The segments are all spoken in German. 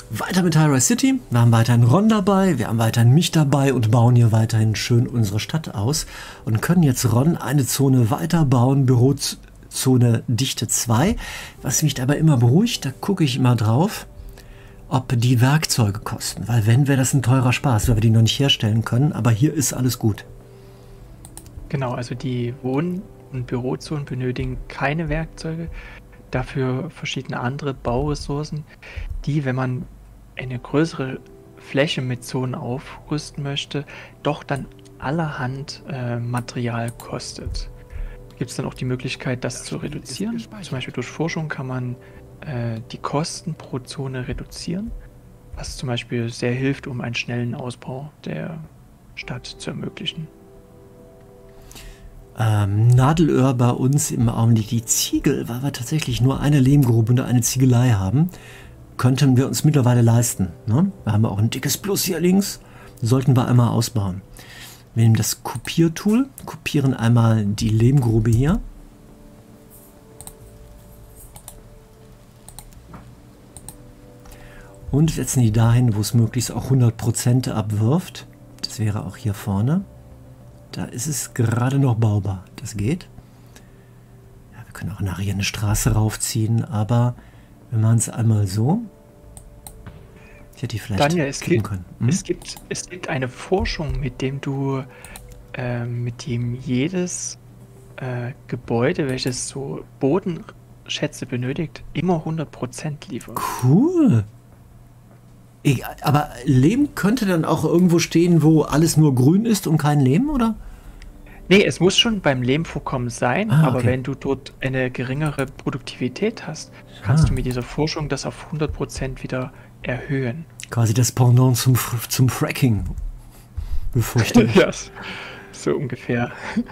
Weiter mit High-Rise City. Wir haben weiterhin Ron dabei, wir haben weiterhin mich dabei und bauen hier weiterhin schön unsere Stadt aus und können jetzt Ron eine Zone weiter bauen, Bürozone Dichte 2. Was mich dabei immer beruhigt, da gucke ich immer drauf, ob die Werkzeuge kosten, weil wenn, wäre das ein teurer Spaß, weil wir die noch nicht herstellen können, aber hier ist alles gut. Genau, also die Wohn- und Bürozonen benötigen keine Werkzeuge, dafür verschiedene andere Bauressourcen, die, wenn man eine größere Fläche mit Zonen aufrüsten möchte, doch dann allerhand Material kostet. Gibt es dann auch die Möglichkeit, das zu reduzieren? Zum Beispiel durch Forschung kann man die Kosten pro Zone reduzieren, was zum Beispiel sehr hilft, um einen schnellen Ausbau der Stadt zu ermöglichen. Nadelöhr bei uns im Augenblick die Ziegel, weil wir tatsächlich nur eine Lehmgrube und eine Ziegelei haben, könnten wir uns mittlerweile leisten. Ne? Wir haben auch ein dickes Plus hier links, sollten wir einmal ausbauen. Wir nehmen das Kopiertool, kopieren einmal die Lehmgrube hier. Und setzen die dahin, wo es möglichst auch 100% abwirft. Das wäre auch hier vorne. Da ist es gerade noch baubar. Das geht. Ja, wir können auch nachher hier eine Straße raufziehen, aber wir machen es einmal so. Ich hätte die vielleicht Daniel, klicken können. es gibt eine Forschung, mit dem jedes Gebäude, welches so Bodenschätze benötigt, immer 100% liefert. Cool. Aber Lehm könnte dann auch irgendwo stehen, wo alles nur grün ist und kein Lehm, oder? Nee, es muss schon beim Lehmvorkommen sein, aber okay. wenn du dort eine geringere Produktivität hast, kannst du mit dieser Forschung das auf 100% wieder erhöhen. Quasi das Pendant zum Fracking, befürchte ich. Ja, so ungefähr.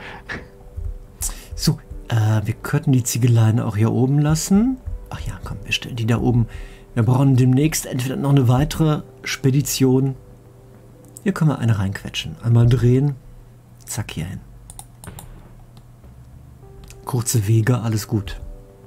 So, wir könnten die Ziegeleien auch hier oben lassen. Ach ja, komm, wir stellen die da oben. Wir brauchen demnächst entweder noch eine weitere Spedition. Hier können wir eine reinquetschen. Einmal drehen. Zack, hier hin. Kurze Wege, alles gut.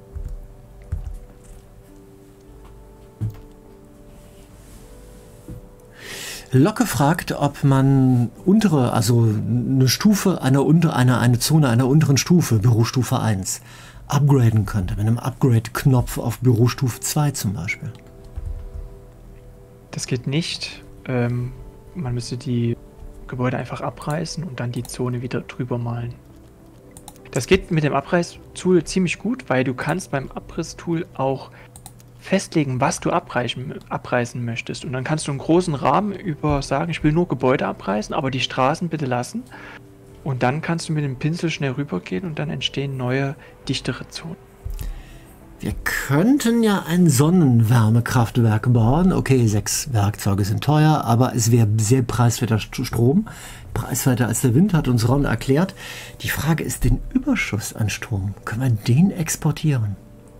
Locke fragt, ob man untere, also eine Stufe, eine Zone einer unteren Stufe, Bürostufe 1, upgraden könnte. Mit einem Upgrade-Knopf auf Bürostufe 2 zum Beispiel. Das geht nicht. Man müsste die Gebäude einfach abreißen und dann die Zone wieder drüber malen. Das geht mit dem Abreißtool ziemlich gut, weil du kannst beim Abrisstool auch festlegen, was du abreißen möchtest. Und dann kannst du einen großen Rahmen über sagen, ich will nur Gebäude abreißen, aber die Straßen bitte lassen. Und dann kannst du mit dem Pinsel schnell rübergehen und dann entstehen neue, dichtere Zonen. Wir könnten ja ein Sonnenwärmekraftwerk bauen. Okay, 6 Werkzeuge sind teuer, aber es wäre sehr preiswerter Strom. Preiswerter als der Wind, hat uns Ron erklärt. Die Frage ist, den Überschuss an Strom, können wir den exportieren?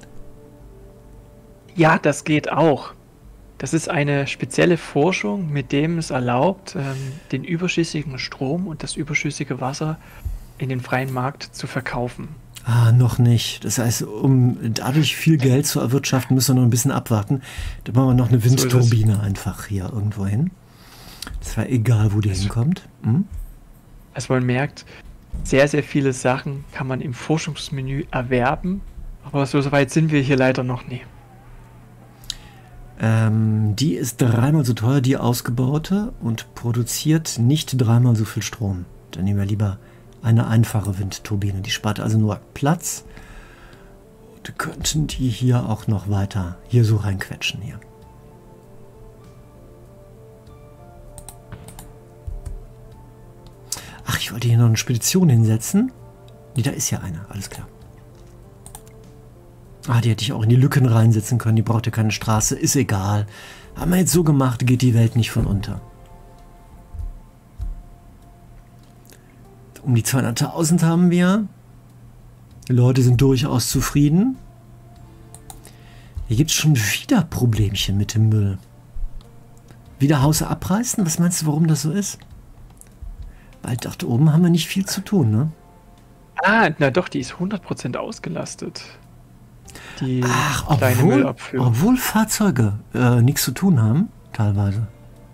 Ja, das geht auch. Das ist eine spezielle Forschung, mit dem es erlaubt, den überschüssigen Strom und das überschüssige Wasser in den freien Markt zu verkaufen. Ah, noch nicht. Das heißt, um dadurch viel Geld zu erwirtschaften, müssen wir noch ein bisschen abwarten. Da machen wir noch eine Windturbine einfach hier irgendwo hin. Das war egal, wo die hinkommt. Also man merkt, sehr, sehr viele Sachen kann man im Forschungsmenü erwerben, aber so weit sind wir hier leider noch nie. Die ist 3-mal so teuer, die ausgebaute, und produziert nicht 3-mal so viel Strom. Dann nehmen wir lieber eine einfache Windturbine. Die spart also nur Platz. Und könnten die hier auch noch weiter hier so reinquetschen hier. Ach, ich wollte hier noch eine Spedition hinsetzen. Nee, da ist ja eine, alles klar. Ah, die hätte ich auch in die Lücken reinsetzen können. Die braucht ja keine Straße. Ist egal. Haben wir jetzt so gemacht, geht die Welt nicht von unter. Um die 200.000 haben wir. Die Leute sind durchaus zufrieden. Hier gibt es schon wieder Problemchen mit dem Müll. Wieder Haus abreißen? Was meinst du, warum das so ist? Weil dort oben haben wir nicht viel zu tun, ne? Ah, na doch, die ist 100% ausgelastet. die Ach, kleine Müllabfuhr. obwohl Fahrzeuge nichts zu tun haben, teilweise.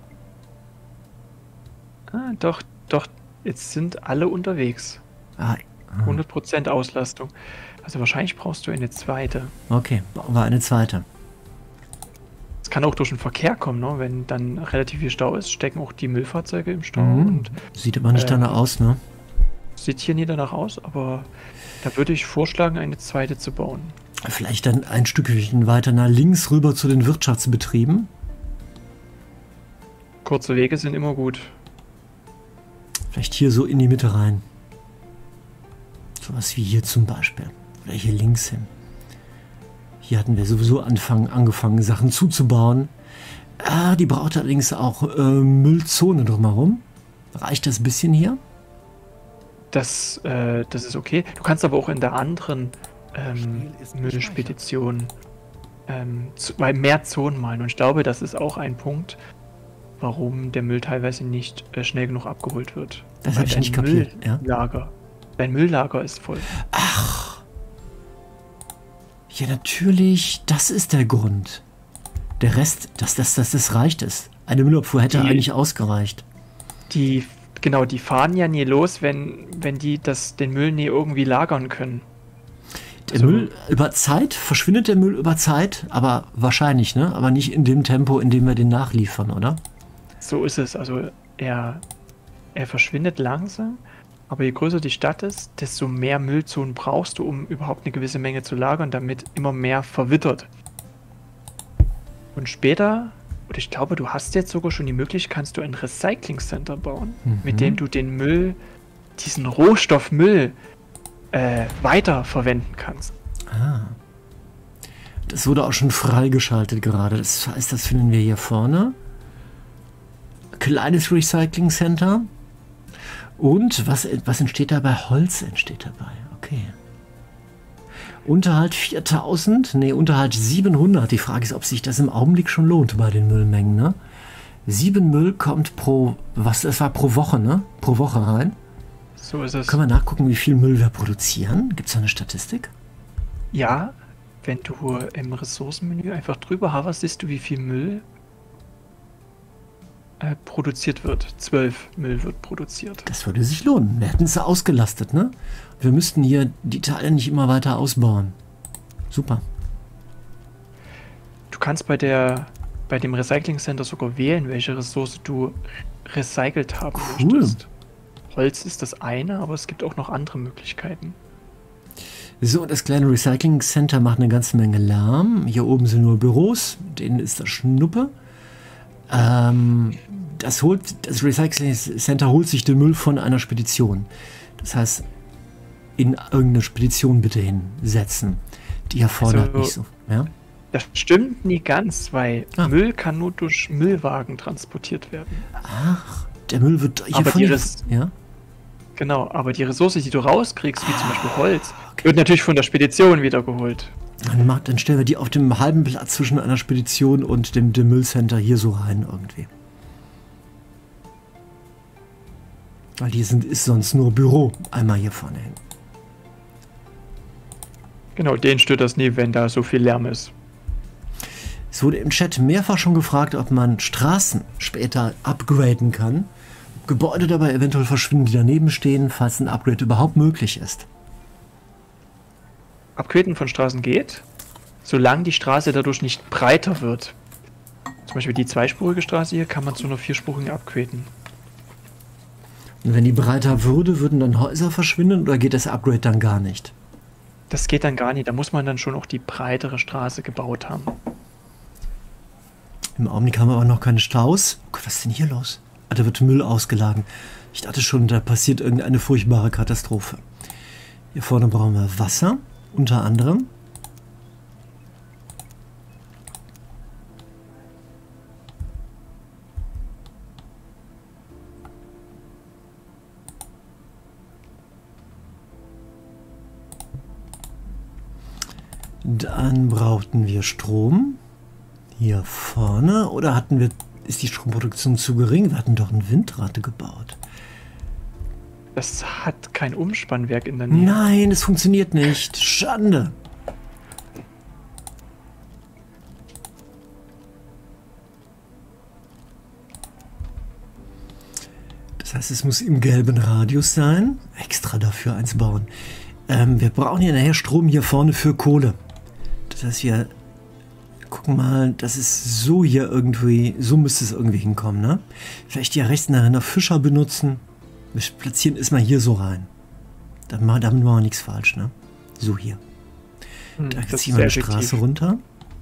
Doch, jetzt sind alle unterwegs. Ah, 100% Auslastung. Also wahrscheinlich brauchst du eine zweite. okay, bauen wir eine zweite. Es kann auch durch den Verkehr kommen, ne? Wenn dann relativ viel Stau ist, stecken auch die Müllfahrzeuge im Stau. Und Sieht aber nicht danach aus, ne? sieht hier nie danach aus, aber da würde ich vorschlagen, eine zweite zu bauen. Vielleicht dann ein Stückchen weiter nach links rüber zu den Wirtschaftsbetrieben. Kurze Wege sind immer gut. Vielleicht hier so in die Mitte rein. Sowas wie hier zum Beispiel. Oder hier links hin. Hier hatten wir sowieso angefangen, Sachen zuzubauen. Die braucht allerdings auch Müllzone drumherum. Reicht das bisschen hier? Das ist okay. Du kannst aber auch in der anderen Müllspedition mehr Zonen malen. Und ich glaube, das ist auch ein Punkt, warum der Müll teilweise nicht schnell genug abgeholt wird. Das habe ich nicht kapiert. Dein Müll-Lager ist voll. Ach. Ja, natürlich. Das ist der Grund. Der Rest, das reicht es. Eine Müllabfuhr hätte eigentlich ausgereicht. Die fahren ja nie los, wenn die den Müll nie irgendwie lagern können. Müll über Zeit, verschwindet der Müll über Zeit, aber wahrscheinlich, ne? Aber nicht in dem Tempo, in dem wir den nachliefern, oder? So ist es. Also er verschwindet langsam, aber je größer die Stadt ist, desto mehr Müllzonen brauchst du, um überhaupt eine gewisse Menge zu lagern, damit immer mehr verwittert. Und später, oder ich glaube, du hast jetzt sogar schon die Möglichkeit, kannst du ein Recycling Center bauen, mit dem du den Müll, diesen Rohstoffmüll, weiter verwenden kannst. Das wurde auch schon freigeschaltet gerade. Das heißt, das finden wir hier vorne. Kleines Recycling Center. Und was entsteht dabei? Holz entsteht dabei. Okay. Unterhalt 4000? Ne, Unterhalt 700. Die Frage ist, ob sich das im Augenblick schon lohnt bei den Müllmengen, ne? 7 Müll kommt pro Woche, ne? Pro Woche rein. So ist es. Können wir nachgucken, wie viel Müll wir produzieren? Gibt es da eine Statistik? Ja, wenn du im Ressourcenmenü einfach drüber hoverst, siehst du, wie viel Müll produziert wird. 12 Müll wird produziert. Das würde sich lohnen. Wir hätten es ausgelastet, ne? Wir müssten hier die Teile nicht immer weiter ausbauen. Super. Du kannst bei dem Recycling Center sogar wählen, welche Ressource du recycelt haben möchtest. Holz ist das eine, aber es gibt auch noch andere Möglichkeiten. So, das kleine Recycling Center macht eine ganze Menge Lärm. Hier oben sind nur Büros, denen ist das Schnuppe. Das Recycling Center holt sich den Müll von einer Spedition. Das heißt, in irgendeine Spedition bitte hinsetzen. Die erfordert nicht so. Ja? Das stimmt nie ganz, weil Müll kann nur durch Müllwagen transportiert werden. Ach, der Müll wird hier ja? Genau, aber die Ressource, die du rauskriegst, wie zum Beispiel Holz, wird natürlich von der Spedition wieder geholt. Dann stellen wir die auf dem halben Platz zwischen einer Spedition und dem Müllcenter hier so rein irgendwie. Weil die ist sonst nur Büro, einmal hier vorne hin. Genau, denen stört das nie, wenn da so viel Lärm ist. Es wurde im Chat mehrfach schon gefragt, ob man Straßen später upgraden kann. Gebäude dabei eventuell verschwinden, die daneben stehen, falls ein Upgrade überhaupt möglich ist. Upgraden von Straßen geht, solange die Straße dadurch nicht breiter wird. Zum Beispiel die zweispurige Straße hier kann man zu einer vierspurigen upgraden. Und wenn die breiter würde, würden dann Häuser verschwinden oder geht das Upgrade dann gar nicht? Das geht dann gar nicht, da muss man dann schon auch die breitere Straße gebaut haben. Im Augenblick haben wir aber noch keine Staus. Oh Gott, was ist denn hier los? Da wird Müll ausgeladen. Ich dachte schon, da passiert irgendeine furchtbare Katastrophe. Hier vorne brauchen wir Wasser, unter anderem. Dann brauchten wir Strom. Hier vorne. Oder ist die Stromproduktion zu gering? Wir hatten doch ein Windrad gebaut. Das hat kein Umspannwerk in der Nähe. Nein, es funktioniert nicht. Schande. Das heißt, es muss im gelben Radius sein. Extra dafür eins bauen. Wir brauchen hier nachher Strom hier vorne für Kohle. Das heißt, wir gucken mal, das ist so hier irgendwie, so müsste es irgendwie hinkommen, ne? Vielleicht hier rechts nachher noch Fischer benutzen. Wir platzieren es mal hier so rein. Damit machen wir nichts falsch, ne? So hier. Da ziehen wir die Straße runter.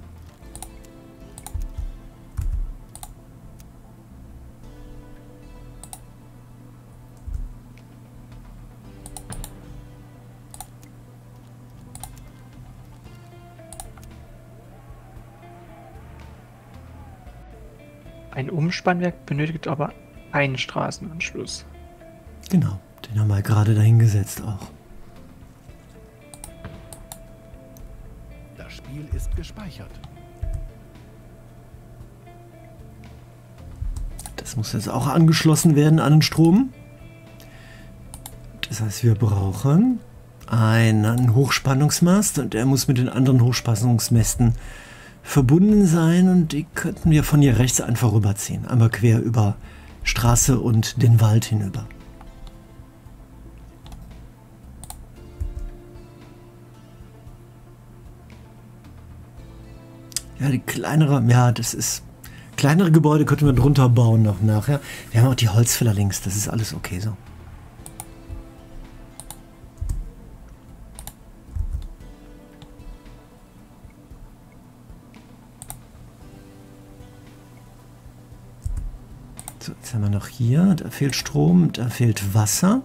Ein Umspannwerk benötigt aber einen Straßenanschluss. Genau, den haben wir gerade dahingesetzt auch. Das Spiel ist gespeichert. Das muss jetzt auch angeschlossen werden an den Strom. Das heißt, wir brauchen einen Hochspannungsmast und der muss mit den anderen Hochspannungsmästen verbunden sein und die könnten wir von hier rechts einfach rüberziehen. Einmal quer über Straße und den Wald hinüber. Ja, die kleinere, ja, das ist... Kleinere Gebäude könnten wir drunter bauen noch nachher. Wir haben auch die Holzfäller links, das ist alles okay so. So, jetzt haben wir noch hier, da fehlt Strom, da fehlt Wasser.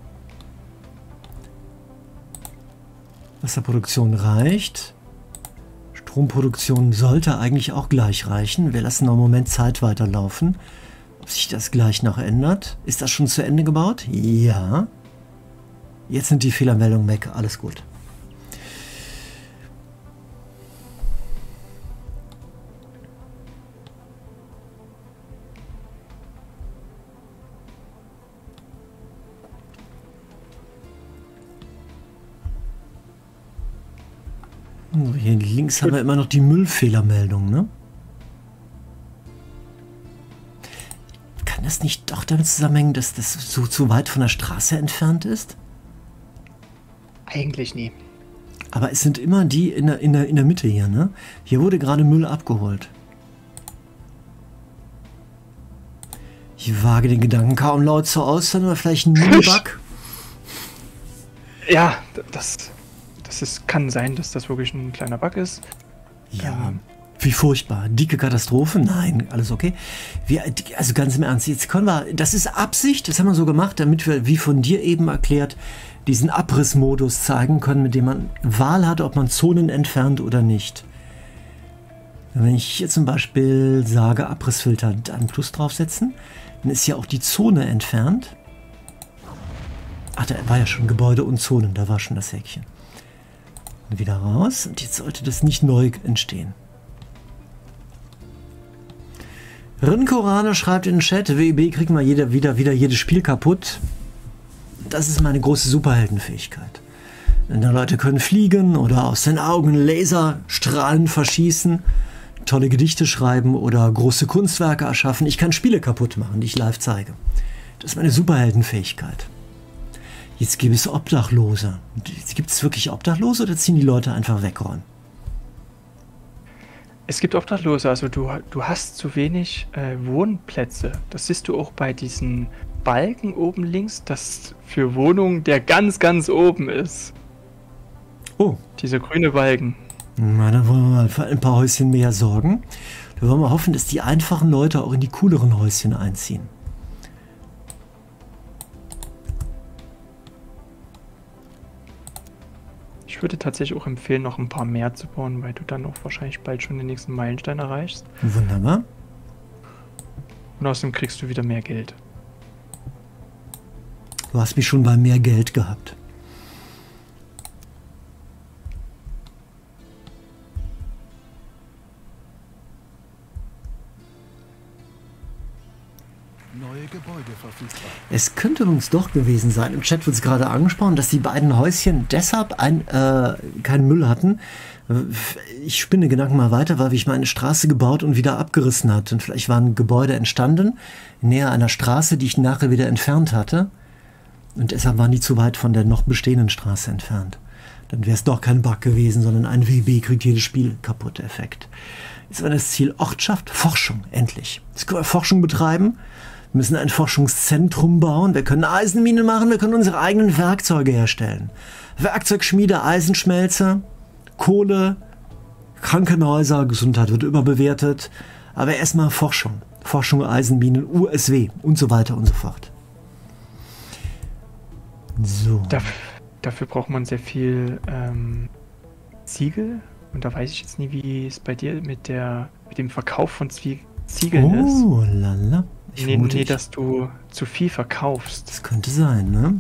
Wasserproduktion reicht. Stromproduktion sollte eigentlich auch gleich reichen. Wir lassen noch einen Moment Zeit weiterlaufen. Ob sich das gleich noch ändert. Ist das schon zu Ende gebaut? Ja. Jetzt sind die Fehlermeldungen weg. Alles gut. Hier links haben wir immer noch die Müllfehlermeldung, ne? Kann das nicht doch damit zusammenhängen, dass das so zu weit von der Straße entfernt ist? Eigentlich nie. Aber es sind immer die in der Mitte hier, ne? Hier wurde gerade Müll abgeholt. Ich wage den Gedanken kaum laut so aus, sondern vielleicht ein Müllbug. Ja, kann sein, dass das wirklich ein kleiner Bug ist. Ja, wie furchtbar. Dicke Katastrophe? Nein, alles okay. Also ganz im Ernst, jetzt können wir, das ist Absicht, das haben wir so gemacht, damit wir, wie von dir eben erklärt, diesen Abrissmodus zeigen können, mit dem man Wahl hat, ob man Zonen entfernt oder nicht. Wenn ich hier zum Beispiel sage, Abrissfilter, dann Plus draufsetzen, dann ist ja auch die Zone entfernt. Ach, da war ja schon Gebäude und Zonen, da war schon das Häkchen. Wieder raus und jetzt sollte das nicht neu entstehen. Rinkorana schreibt in den Chat, WIB kriegt mal wieder jedes Spiel kaputt. Das ist meine große Superheldenfähigkeit. Denn da Leute können fliegen oder aus den Augen Laserstrahlen verschießen, tolle Gedichte schreiben oder große Kunstwerke erschaffen. Ich kann Spiele kaputt machen, die ich live zeige. Das ist meine Superheldenfähigkeit. Jetzt gibt es Obdachlose. Gibt es wirklich Obdachlose oder ziehen die Leute einfach weg, Ron? Es gibt Obdachlose, also du hast zu wenig Wohnplätze. Das siehst du auch bei diesen Balken oben links, das für Wohnungen der ganz, ganz oben ist. Oh. Diese grüne Balken. Na, dann wollen wir mal für ein paar Häuschen mehr sorgen. Da wollen wir hoffen, dass die einfachen Leute auch in die cooleren Häuschen einziehen. Ich würde tatsächlich auch empfehlen, noch ein paar mehr zu bauen, weil du dann auch wahrscheinlich bald schon den nächsten Meilenstein erreichst. Wunderbar. Und außerdem kriegst du wieder mehr Geld. Du hast mich schon bei mehr Geld gehabt. Neue Gebäude verfügbar. Es könnte übrigens doch gewesen sein, im Chat wird es gerade angesprochen, dass die beiden Häuschen deshalb keinen Müll hatten. Ich spinne Gedanken mal weiter, weil ich mal eine Straße gebaut und wieder abgerissen hatte. Und vielleicht waren Gebäude entstanden, näher einer Straße, die ich nachher wieder entfernt hatte. Und deshalb waren die zu weit von der noch bestehenden Straße entfernt. Dann wäre es doch kein Bug gewesen, sondern ein WB kriegt jedes Spiel kaputt Effekt. Jetzt war das Ziel Ortschaft, Forschung, endlich. Jetzt können wir Forschung betreiben. Wir müssen ein Forschungszentrum bauen. Wir können Eisenminen machen, wir können unsere eigenen Werkzeuge herstellen. Werkzeugschmiede, Eisenschmelze, Kohle, Krankenhäuser, Gesundheit wird überbewertet. Aber erstmal Forschung. Forschung, Eisenminen, USW und so weiter und so fort. So. Dafür braucht man sehr viel Ziegel. Und da weiß ich jetzt nie, wie es bei dir mit dem Verkauf von Ziegeln ist. Oh, lala. Nee, dass du zu viel verkaufst. Das könnte sein, ne?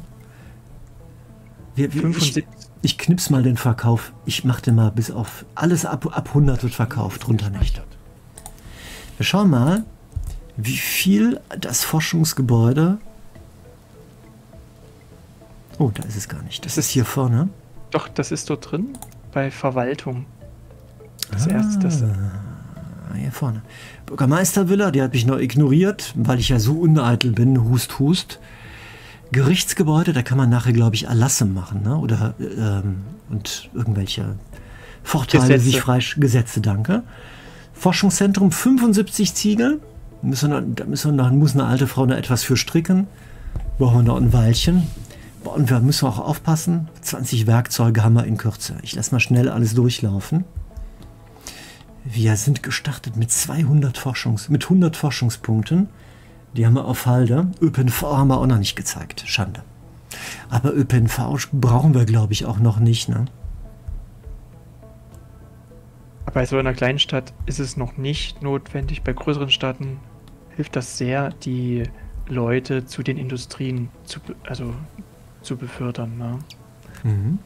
Ich knips mal den Verkauf. Ich mach den mal bis auf... Alles ab 100 wird verkauft, drunter nicht. Wir schauen mal, wie viel das Forschungsgebäude... Oh, da ist es gar nicht. Das ist hier vorne. Doch, das ist dort drin, bei Verwaltung. Das erste. Hier vorne. Bürgermeistervilla, die hat mich noch ignoriert, weil ich ja so uneitel bin. Hust, hust. Gerichtsgebäude, da kann man nachher, glaube ich, Erlasse machen, ne? Oder und irgendwelche Vorteile Gesetze. sich frei... Gesetze, danke. Forschungszentrum, 75 Ziegel. Muss eine alte Frau da etwas für stricken. Brauchen wir noch ein Weilchen. Und wir müssen auch aufpassen. 20 Werkzeuge haben wir in Kürze. Ich lasse mal schnell alles durchlaufen. Wir sind gestartet mit 100 Forschungspunkten. Die haben wir auf Halde. ÖPNV haben wir auch noch nicht gezeigt. Schande. Aber ÖPNV brauchen wir, glaube ich, auch noch nicht, ne? Bei so einer kleinen Stadt ist es noch nicht notwendig. Bei größeren Städten hilft das sehr, die Leute zu den Industrien zu befördern. Ne? Mhm.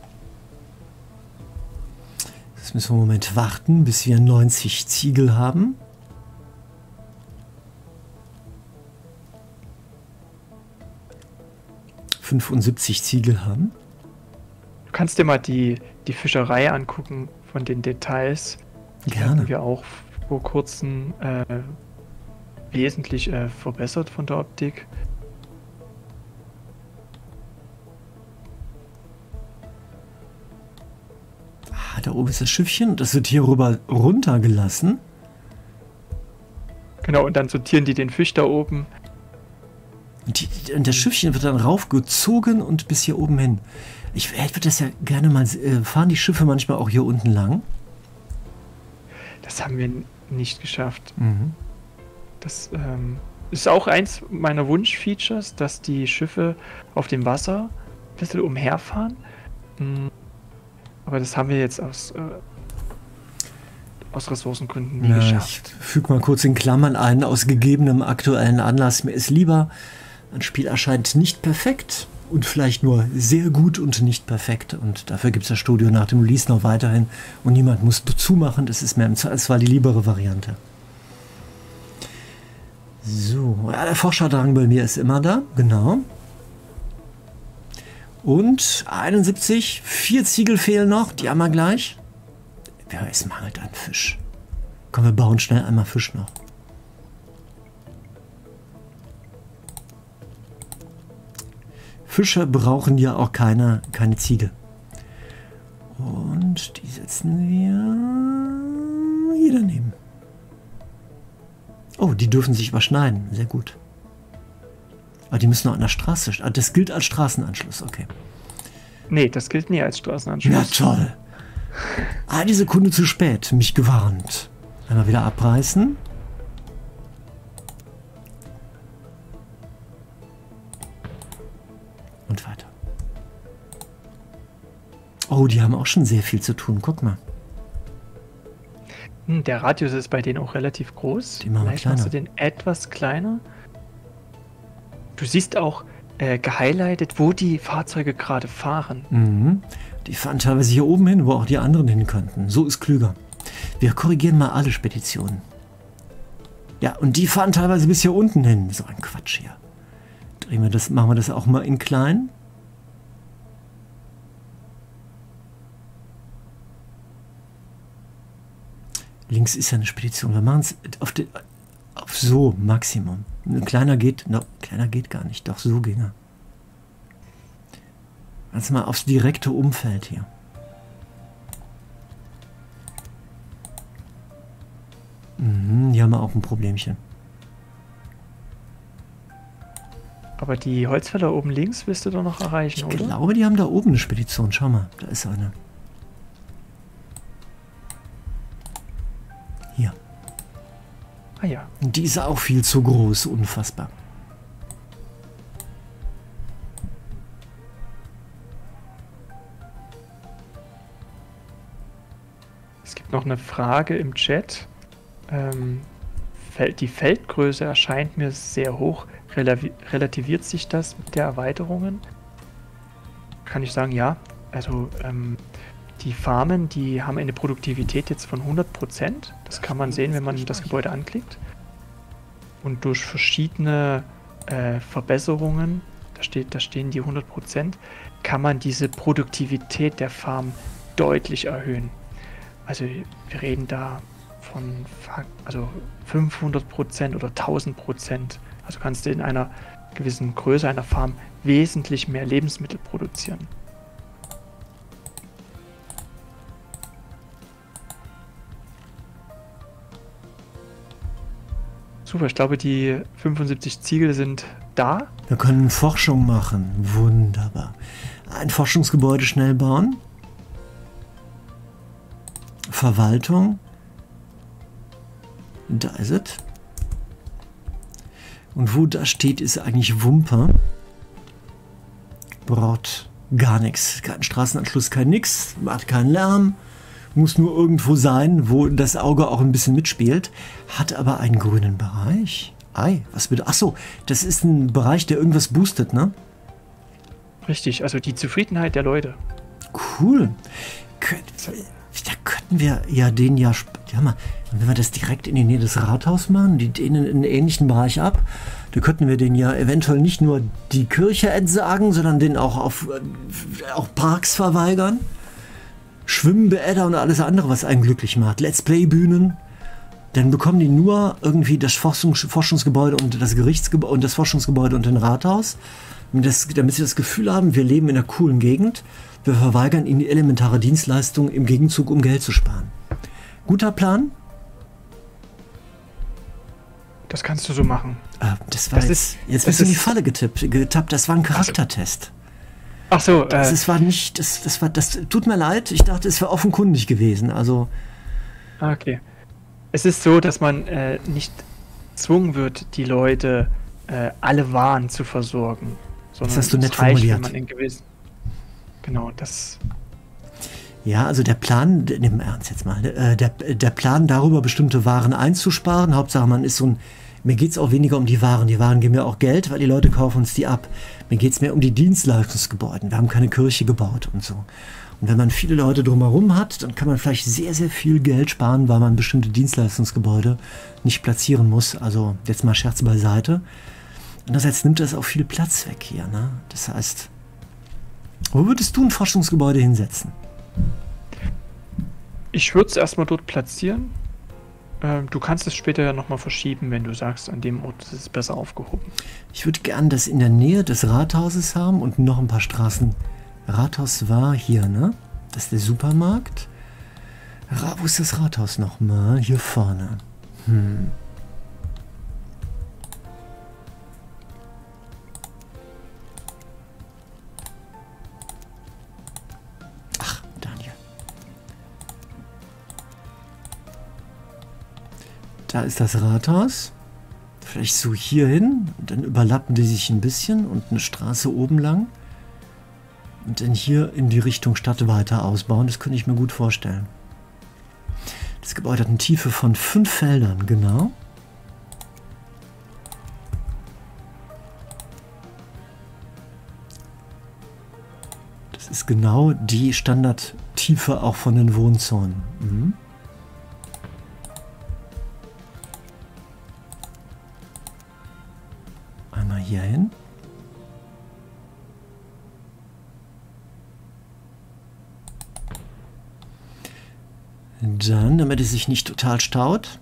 Jetzt müssen wir einen Moment warten, bis wir 90 Ziegel haben. Wir 75 Ziegel haben. Du kannst dir mal die Fischerei angucken von den Details. Die Gerne. haben wir auch vor kurzem wesentlich verbessert von der Optik. Da oben ist das Schiffchen, das wird hier rüber runtergelassen. Genau, und dann sortieren die den Fisch da oben. Und das Schiffchen wird dann raufgezogen und bis hier oben hin. Ich würde das ja gerne mal... fahren die Schiffe manchmal auch hier unten lang? Das haben wir nicht geschafft. Mhm. Das ist auch eins meiner Wunschfeatures, dass die Schiffe auf dem Wasser ein bisschen umherfahren. Aber das haben wir jetzt aus Ressourcengründen nie geschafft. Ich füge mal kurz in Klammern ein, aus gegebenem aktuellen Anlass. Mir ist lieber, ein Spiel erscheint nicht perfekt und vielleicht nur sehr gut und nicht perfekt. Und dafür gibt es das Studio nach dem Release noch weiterhin und niemand muss zumachen. Das ist mir im Zweifelsfall die liebere Variante. So, ja, der Forscherdrang bei mir ist immer da, genau. Und 71, 4 Ziegel fehlen noch, die haben wir gleich. Ja, es mangelt an Fisch. Komm, wir bauen schnell einmal Fisch noch. Fische brauchen ja auch keine Ziegel. Und die setzen wir hier daneben. Oh, die dürfen sich überschneiden. Sehr gut. Aber die müssen noch an der Straße stehen. Das gilt als Straßenanschluss, okay. Nee, das gilt nie als Straßenanschluss. Ja, toll. Eine Sekunde zu spät, mich gewarnt. Einmal wieder abreißen. Und weiter. Oh, die haben auch schon sehr viel zu tun. Guck mal. Der Radius ist bei denen auch relativ groß. Die machen wir Vielleicht machst du kleiner. den etwas kleiner. Du siehst auch gehighlightet, wo die Fahrzeuge gerade fahren. Mhm. Die fahren teilweise hier oben hin, wo auch die anderen hin könnten. So ist klüger. Wir korrigieren mal alle Speditionen. Ja, und die fahren teilweise bis hier unten hin. So ein Quatsch hier. Machen wir das auch mal in klein. Links ist ja eine Spedition. Wir machen es auf so Maximum. Ein kleiner geht, kleiner geht gar nicht. Doch, so ginge. Jetzt mal aufs direkte Umfeld hier. Hier haben wir auch ein Problemchen. Aber die Holzfäller oben links willst du doch noch erreichen, oder? Ich glaube, die haben da oben eine Spedition. Schau mal, da ist eine. Hier. Ah ja. Und die ist auch viel zu groß, unfassbar. Es gibt noch eine Frage im Chat. Die Feldgröße erscheint mir sehr hoch. Relativiert sich das mit der Erweiterungen? Kann ich sagen, ja. Also die Farmen, die haben eine Produktivität jetzt von 100%. Das kann man sehen, wenn man das Gebäude anklickt. Und durch verschiedene Verbesserungen, da stehen die 100%, kann man diese Produktivität der Farm deutlich erhöhen. Also wir reden da von 500% oder 1000%. Also kannst du in einer gewissen Größe einer Farm wesentlich mehr Lebensmittel produzieren. Super, ich glaube, die 75 Ziegel sind da. Wir können Forschung machen. Wunderbar. Ein Forschungsgebäude schnell bauen. Verwaltung. Da ist es. Und wo das steht, ist eigentlich Wumpe. Braucht gar nichts. Kein Straßenanschluss, kein nix. Macht keinen Lärm. Muss nur irgendwo sein, wo das Auge auch ein bisschen mitspielt. Hat aber einen grünen Bereich. Ei, was bitte? Achso, das ist ein Bereich, der irgendwas boostet, ne? Richtig, also die Zufriedenheit der Leute. Cool. Da könnten wir ja den ja mal, wenn wir das direkt in die Nähe des Rathaus machen, den in einen ähnlichen Bereich ab, da könnten wir den ja eventuell nicht nur die Kirche entsagen, sondern den auch Parks verweigern. Schwimmbäder und alles andere, was einen glücklich macht. Let's Play-Bühnen. Dann bekommen die nur irgendwie das Forschungsgebäude und das Gerichtsgebäude und das Forschungsgebäude und ein Rathaus, damit sie das Gefühl haben, wir leben in einer coolen Gegend. Wir verweigern ihnen die elementare Dienstleistung im Gegenzug, um Geld zu sparen. Guter Plan? Das kannst du so machen. Jetzt bist du in die Falle getappt. Das war ein Charaktertest. Ach so. Das tut mir leid. Ich dachte, es wäre offenkundig gewesen. Also. Okay. Es ist so, dass man nicht gezwungen wird, die Leute alle Waren zu versorgen. Das hast du nett formuliert. Genau, das. Ja, also der Plan, nimm ernst jetzt mal, der Plan darüber, bestimmte Waren einzusparen, Hauptsache man ist so ein, mir geht es auch weniger um die Waren geben mir auch Geld, weil die Leute kaufen uns die ab. Mir geht es mehr um die Dienstleistungsgebäude, wir haben keine Kirche gebaut und so. Und wenn man viele Leute drumherum hat, dann kann man vielleicht sehr, sehr viel Geld sparen, weil man bestimmte Dienstleistungsgebäude nicht platzieren muss. Also jetzt mal Scherz beiseite. Andererseits nimmt das auch viel Platz weg hier, ne? Das heißt, wo würdest du ein Forschungsgebäude hinsetzen? Ich würde es erstmal dort platzieren. Du kannst es später ja nochmal verschieben, wenn du sagst, an dem Ort ist es besser aufgehoben. Ich würde gern das in der Nähe des Rathauses haben und noch ein paar Straßen. Rathaus war hier, ne? Das ist der Supermarkt. Wo ist das Rathaus nochmal? Hier vorne. Da ist das Rathaus. Vielleicht so hier hin. Und dann überlappen die sich ein bisschen und eine Straße oben lang. Und dann hier in die Richtung Stadt weiter ausbauen. Das könnte ich mir gut vorstellen. Das Gebäude hat eine Tiefe von 5 Feldern, genau. Das ist genau die Standardtiefe auch von den Wohnzonen. Einmal hier hin. Dann, damit es sich nicht total staut.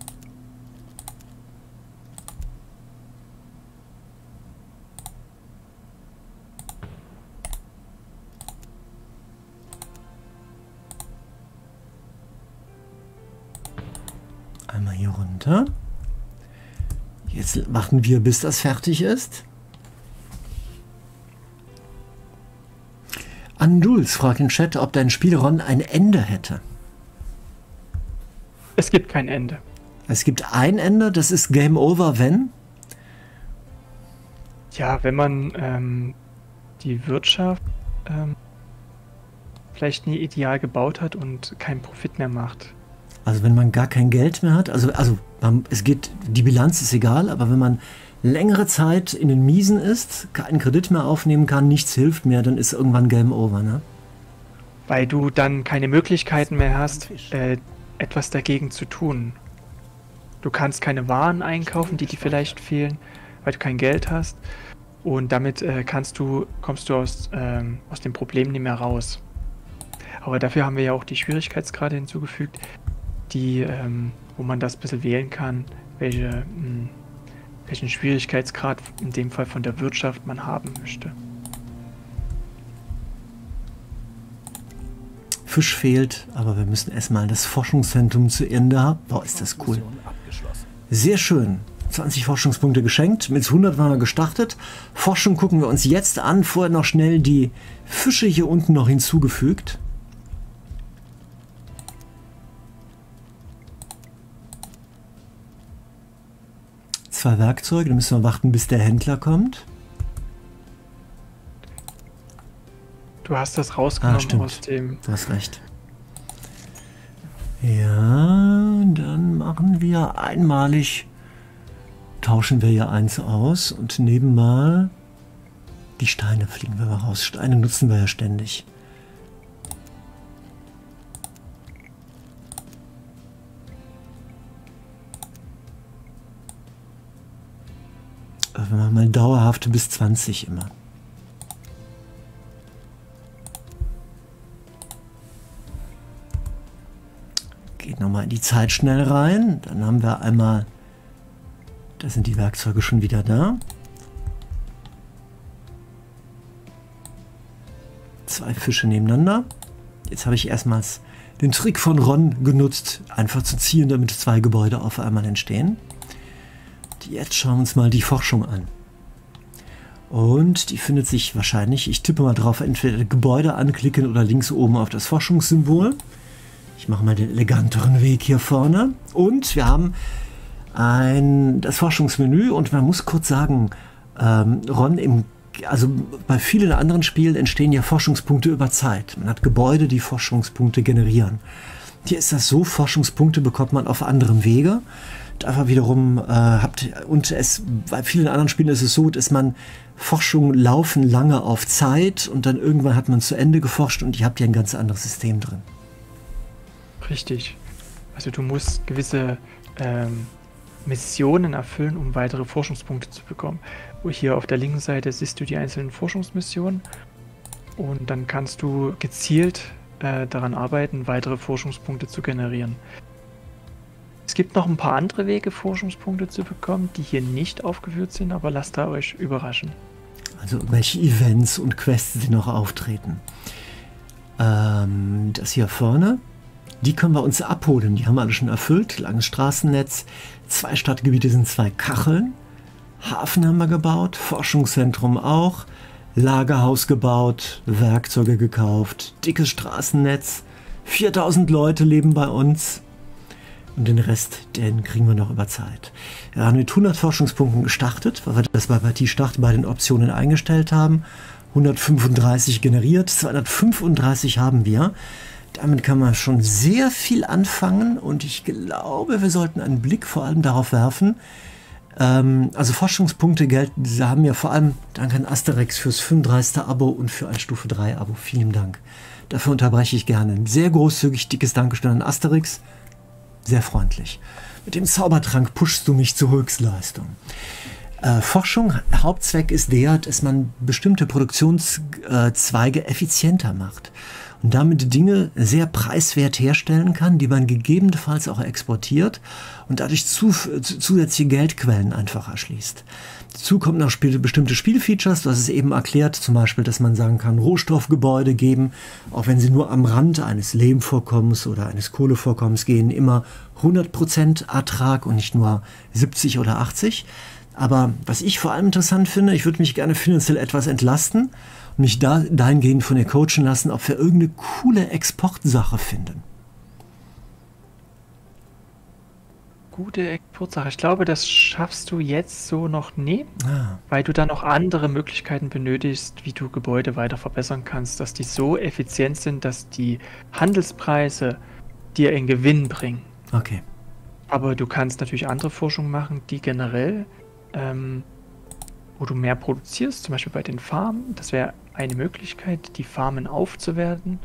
Einmal hier runter. Jetzt warten wir, bis das fertig ist. Anduls fragt im Chat, ob dein Spiel Ron ein Ende hätte. Es gibt kein Ende. Es gibt ein Ende, das ist Game Over, wenn? Ja, wenn man die Wirtschaft vielleicht nie ideal gebaut hat und keinen Profit mehr macht. Also wenn man gar kein Geld mehr hat, es geht, die Bilanz ist egal, aber wenn man längere Zeit in den Miesen ist, keinen Kredit mehr aufnehmen kann, nichts hilft mehr, dann ist irgendwann Game Over, ne? Weil du dann keine Möglichkeiten mehr hast, etwas dagegen zu tun. Du kannst keine Waren einkaufen, die dir vielleicht fehlen, weil du kein Geld hast. Und damit kommst du aus dem Problem nicht mehr raus. Aber dafür haben wir ja auch die Schwierigkeitsgrade hinzugefügt, wo man das ein bisschen wählen kann, welchen Schwierigkeitsgrad in dem Fall von der Wirtschaft man haben möchte. Fisch fehlt, aber wir müssen erstmal das Forschungszentrum zu Ende haben. Boah, ist das cool. Sehr schön. 20 Forschungspunkte geschenkt. Mit 100 waren wir gestartet. Forschung gucken wir uns jetzt an. Vorher noch schnell die Fische hier unten noch hinzugefügt. Zwei Werkzeuge. Da müssen wir warten, bis der Händler kommt. Du hast das rausgenommen aus dem... Du hast recht. Ja, dann machen wir einmalig, tauschen wir ja eins aus und nehmen mal die Steine, fliegen wir mal raus. Steine nutzen wir ja ständig. Wir machen mal dauerhafte bis 20 immer. Geht nochmal in die Zeit schnell rein. Dann haben wir einmal, da sind die Werkzeuge schon wieder da. Zwei Fische nebeneinander. Jetzt habe ich erstmals den Trick von Ron genutzt, einfach zu ziehen, damit zwei Gebäude auf einmal entstehen. Jetzt schauen wir uns mal die Forschung an. Und die findet sich wahrscheinlich, ich tippe mal drauf, entweder Gebäude anklicken oder links oben auf das Forschungssymbol. Ich mache mal den eleganteren Weg hier vorne. Und wir haben das Forschungsmenü und man muss kurz sagen, Ron, also bei vielen anderen Spielen entstehen ja Forschungspunkte über Zeit. Man hat Gebäude, die Forschungspunkte generieren. Hier ist das so, Forschungspunkte bekommt man auf anderem Wege. Aber wiederum bei vielen anderen Spielen ist es so, dass man Forschungen laufen lange auf Zeit und dann irgendwann hat man zu Ende geforscht und ihr habt ja ein ganz anderes System drin. Richtig. Also du musst gewisse Missionen erfüllen, um weitere Forschungspunkte zu bekommen. Hier auf der linken Seite siehst du die einzelnen Forschungsmissionen und dann kannst du gezielt daran arbeiten, weitere Forschungspunkte zu generieren. Es gibt noch ein paar andere Wege, Forschungspunkte zu bekommen, die hier nicht aufgeführt sind, aber lasst da euch überraschen. Also welche Events und Quests, die noch auftreten. Das hier vorne, die können wir uns abholen. Die haben wir alle schon erfüllt. Langes Straßennetz, 2 Stadtgebiete sind 2 Kacheln. Hafen haben wir gebaut, Forschungszentrum auch, Lagerhaus gebaut, Werkzeuge gekauft, dickes Straßennetz, 4000 Leute leben bei uns. Und den Rest, den kriegen wir noch über Zeit. Wir haben mit 100 Forschungspunkten gestartet, weil wir das bei Partiestart bei den Optionen eingestellt haben. 135 generiert, 235 haben wir. Damit kann man schon sehr viel anfangen und ich glaube, wir sollten einen Blick vor allem darauf werfen. Also Forschungspunkte gelten, sie haben ja vor allem, danke an Asterix fürs 35. Abo und für ein Stufe 3 Abo. Vielen Dank. Dafür unterbreche ich gerne. Ein sehr großzügig, dickes Dankeschön an Asterix. Sehr freundlich. Mit dem Zaubertrank pushst du mich zur Höchstleistung. Forschung, Hauptzweck ist der, dass man bestimmte Produktionszweige effizienter macht und damit Dinge sehr preiswert herstellen kann, die man gegebenenfalls auch exportiert und dadurch zusätzliche Geldquellen einfach erschließt. Dazu kommen noch bestimmte Spielfeatures, du hast es eben erklärt, zum Beispiel, dass man sagen kann, Rohstoffgebäude geben, auch wenn sie nur am Rand eines Lehmvorkommens oder eines Kohlevorkommens gehen, immer 100% Ertrag und nicht nur 70 oder 80. Aber was ich vor allem interessant finde, ich würde mich gerne finanziell etwas entlasten und mich dahingehend von dir coachen lassen, ob wir irgendeine coole Exportsache finden. Gute Exportsache. Ich glaube, das schaffst du jetzt so noch nie, weil du dann auch andere Möglichkeiten benötigst, wie du Gebäude weiter verbessern kannst, dass die so effizient sind, dass die Handelspreise dir einen Gewinn bringen. Okay. Aber du kannst natürlich andere Forschung machen, die generell, wo du mehr produzierst, zum Beispiel bei den Farmen. Das wäre eine Möglichkeit, die Farmen aufzuwerten.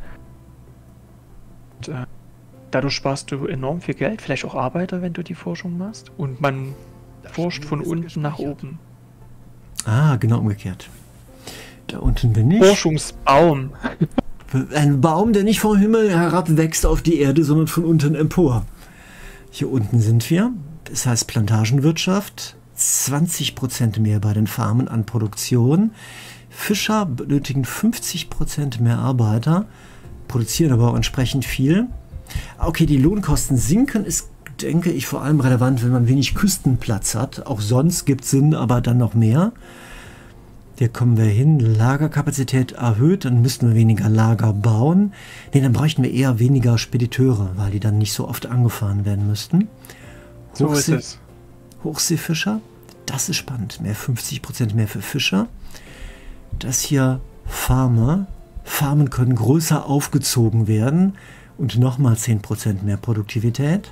Und, dadurch sparst du enorm viel Geld, vielleicht auch Arbeiter, wenn du die Forschung machst. Und man forscht von unten nach oben. Ah, genau umgekehrt. Da unten bin ich. Forschungsbaum. Ein Baum, der nicht vom Himmel herab wächst auf die Erde, sondern von unten empor. Hier unten sind wir. Das heißt Plantagenwirtschaft. 20% mehr bei den Farmen an Produktion. Fischer benötigen 50% mehr Arbeiter, produzieren aber auch entsprechend viel. Okay, die Lohnkosten sinken, ist, denke ich, vor allem relevant, wenn man wenig Küstenplatz hat. Auch sonst gibt es Sinn, aber dann noch mehr. Hier kommen wir hin, Lagerkapazität erhöht, dann müssten wir weniger Lager bauen. Nee, dann bräuchten wir eher weniger Spediteure, weil die dann nicht so oft angefahren werden müssten. So ist es. Hochseefischer, das ist spannend. 50% mehr für Fischer. Das hier Farmer. Farmen können größer aufgezogen werden und nochmal 10% mehr Produktivität.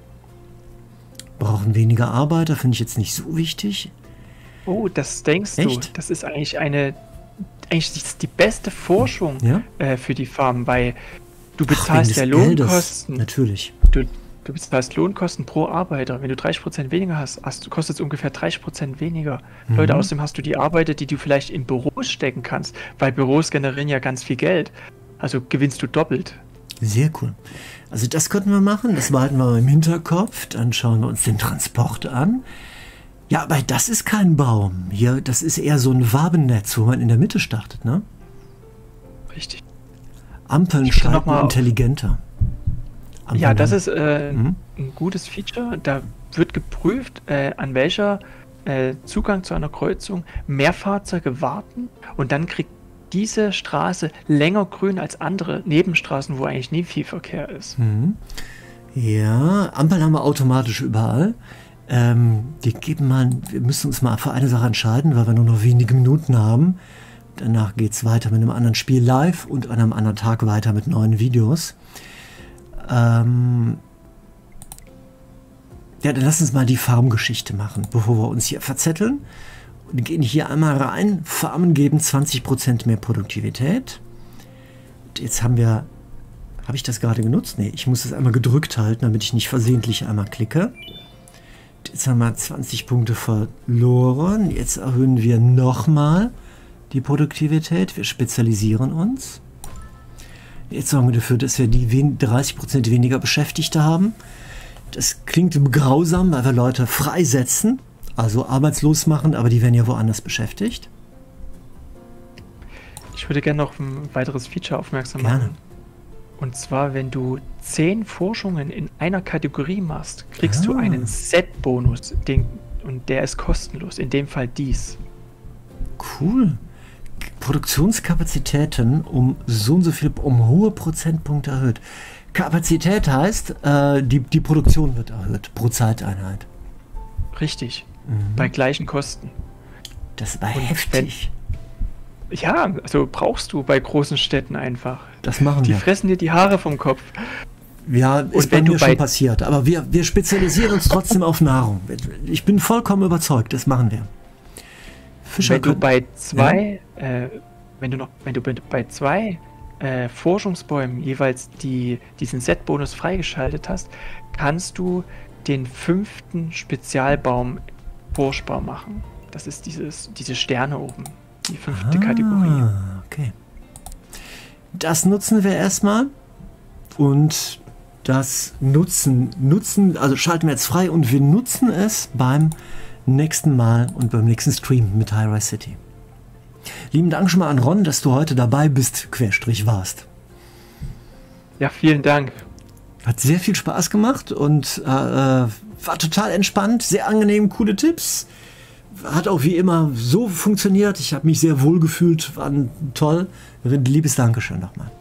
Brauchen weniger Arbeiter, finde ich jetzt nicht so wichtig. Oh, das denkst du. Das ist eigentlich die beste Forschung für die Farmen, weil du bezahlst ja Lohnkosten. Natürlich. Du bezahlst Lohnkosten pro Arbeiter. Wenn du 30% weniger hast, kostet es ungefähr 30% weniger. Leute, außerdem hast du die Arbeiter, die du vielleicht in Büros stecken kannst, weil Büros generieren ja ganz viel Geld. Also gewinnst du doppelt. Sehr cool. Also das könnten wir machen, das behalten wir im Hinterkopf. Dann schauen wir uns den Transport an. Ja, aber das ist kein Baum. Hier, das ist eher so ein Wabennetz, wo man in der Mitte startet, ne? Richtig. Ampeln schalten intelligenter. Ja, das ist ein gutes Feature. Da wird geprüft, an welcher Zugang zu einer Kreuzung mehr Fahrzeuge warten und dann kriegt diese Straße länger grün als andere Nebenstraßen, wo eigentlich nie viel Verkehr ist. Ja, Ampeln haben wir automatisch überall. Wir müssen uns mal für eine Sache entscheiden, weil wir nur noch wenige Minuten haben. Danach geht es weiter mit einem anderen Spiel live und an einem anderen Tag weiter mit neuen Videos. Ja, dann lass uns mal die Farmgeschichte machen, bevor wir uns hier verzetteln. Wir gehen hier einmal rein. Farmen geben 20% mehr Produktivität. Und jetzt habe ich das gerade genutzt? Nee, ich muss das einmal gedrückt halten, damit ich nicht versehentlich einmal klicke. Jetzt haben wir 20 Punkte verloren. Jetzt erhöhen wir nochmal die Produktivität. Wir spezialisieren uns. Jetzt sorgen wir dafür, dass wir die 30% weniger Beschäftigte haben. Das klingt grausam, weil wir Leute freisetzen, also arbeitslos machen, aber die werden ja woanders beschäftigt. Ich würde gerne noch ein weiteres Feature aufmerksam Gerne. machen. Und zwar, wenn du 10 Forschungen in einer Kategorie machst, kriegst du einen Set-Bonus, und der ist kostenlos, in dem Fall dies. Cool. Produktionskapazitäten um so und so viel, um hohe Prozentpunkte erhöht. Kapazität heißt, die Produktion wird erhöht pro Zeiteinheit. Richtig. Bei gleichen Kosten. Das war heftig. Ja, also brauchst du bei großen Städten einfach. Das machen wir. Die fressen dir die Haare vom Kopf. Ja, ist bei mir schon passiert. Aber wir spezialisieren uns trotzdem auf Nahrung. Ich bin vollkommen überzeugt, das machen wir. Wenn du bei zwei Forschungsbäumen jeweils diesen Set-Bonus freigeschaltet hast, kannst du den 5. Spezialbaum forschbar machen. Das ist diese Sterne oben. Die 5. Kategorie. Okay. Das nutzen wir erstmal. Und das also schalten wir jetzt frei und wir nutzen es beim nächsten Mal und beim nächsten Stream mit Hi-Rise City. Lieben Dank schon mal an Ron, dass du heute dabei bist, / warst. Ja, vielen Dank. Hat sehr viel Spaß gemacht und war total entspannt, sehr angenehm, coole Tipps. Hat auch wie immer so funktioniert. Ich habe mich sehr wohl gefühlt, war toll. Liebes Dankeschön nochmal.